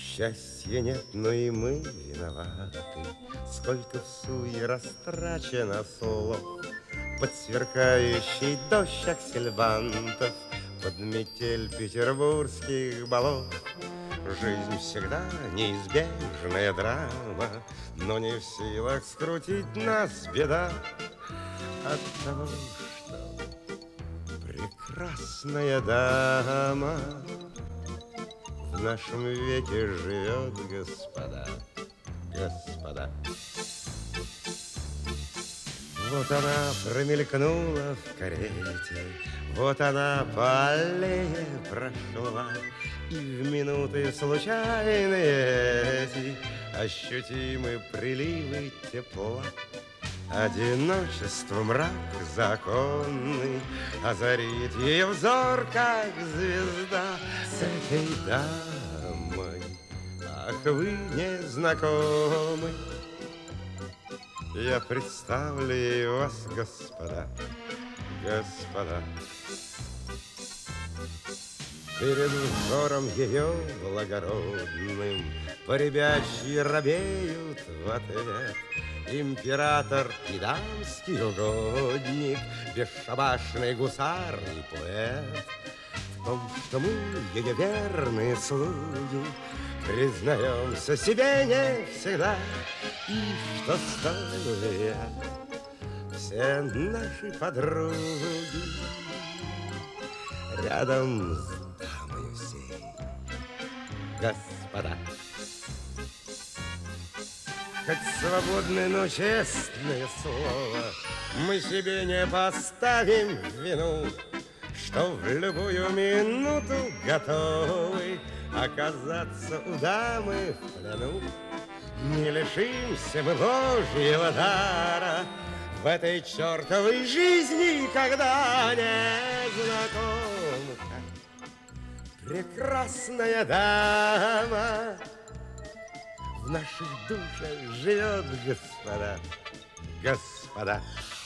Счастья нет, но и мы виноваты. Сколько в суе растрачено слов. Под сверкающий дождь аксельбантов, под метель петербургских болот. Жизнь всегда неизбежная драма, но не в силах скрутить нас беда от того, что прекрасная дама в нашем веке живет, господа, господа. Вот она промелькнула в карете, вот она по аллее прошла, и в минуты случайные эти ощутимы приливы тепла. Одиночество мрак законный озарит ее взор, как звезда. С этой дамой, ах, вы не знакомы, я представлю ей вас, господа, господа. Перед взором ее благородным поребячьи робеют в ответ император и дамский угодник, бесшабашный гусар и поэт. В том, что мы, ее верные слуги, признаемся себе не всегда, и что стоили все наши подруги рядом с дамою сей, господа. Хоть свободное, но честное слово мы себе не поставим в вину, что в любую минуту готовы оказаться у дамы в плену. Не лишимся мы Божьего дара в этой чертовой жизни, когда незнакомка, прекрасная дама в наших душах живет, господа, господа.